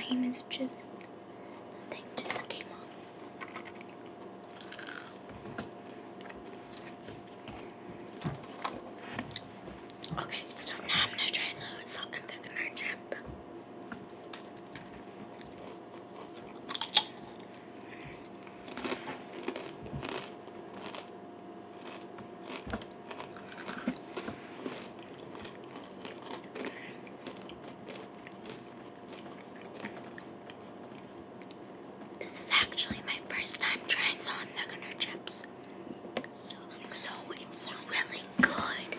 screen is just, the thing just came off. Okay, so now I'm gonna try the salt and thickener chip. This is actually my first time trying salt and thickener chips, so it's really good.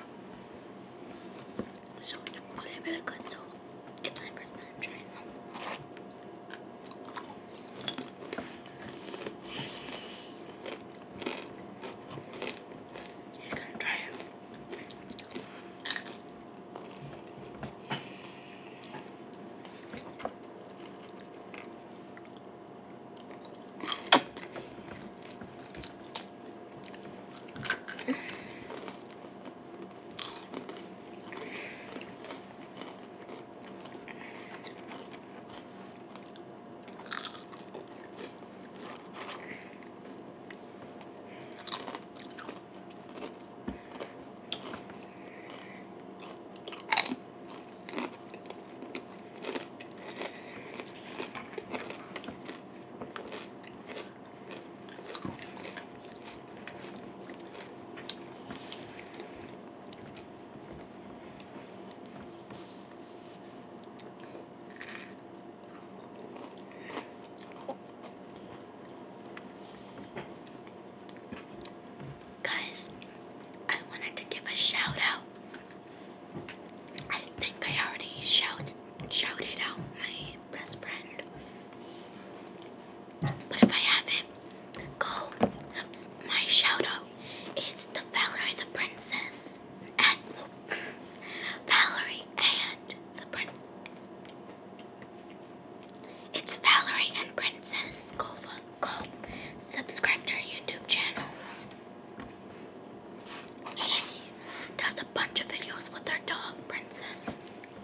So it's really good. So it's my first time trying them. You're gonna try it. Guys, I wanted to give a shout out. I think I already shouted out my best friend. But if I haven't, go. My shout out is to Valerie the Princess. And Valerie and the Prince. It's Valerie and Princess. Go subscribe to her YouTube channel. She does a bunch of videos with her dog, Princess.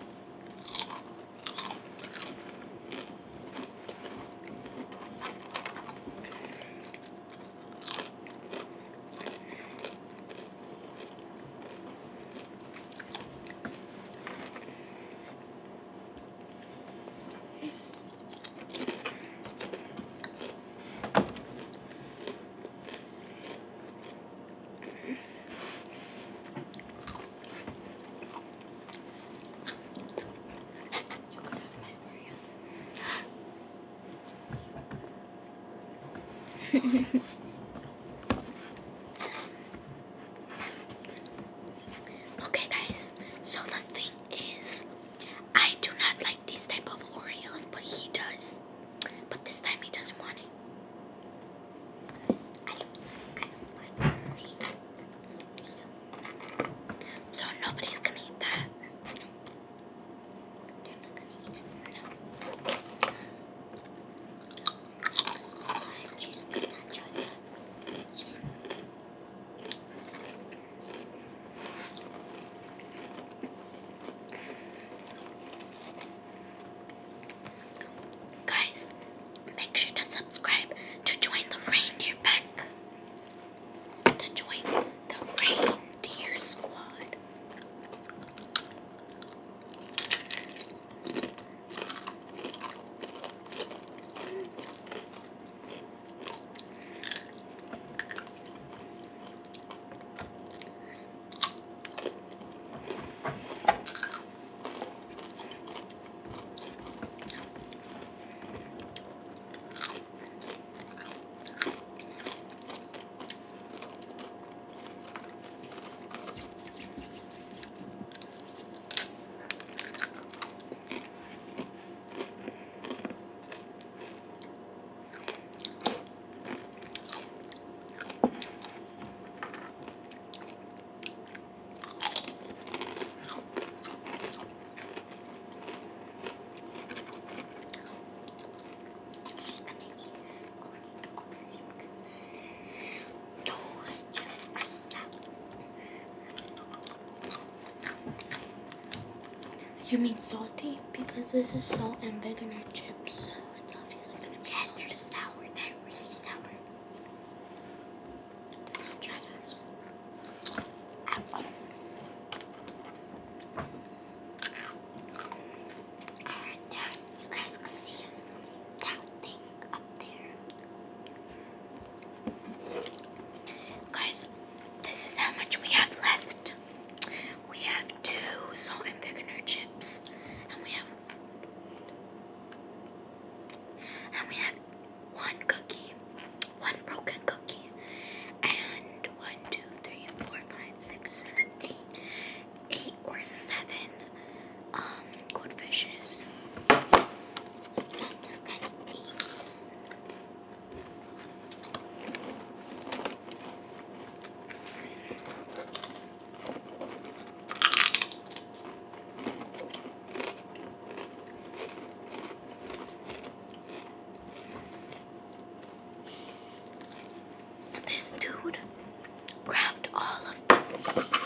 Okay guys, so the thing is, I do not like these type of Oreos, but he does. But this time he doesn't want it. So nobody's gonna eat that. You mean salty? Because this is salt and vinegar chips, so it's obviously gonna be salty. They're sour. They're really sour. I'll try this. Alright, now you guys can see that thing up there. Guys, this is how much we have left. We have 2 salt and vinegar chips, and we have 1 cookie, 1 broken cookie, and 1, 2, 3, 4, 5, 6, 7, 8 or 7 goldfishes. I'm just gonna eat. This dude grabbed all of them.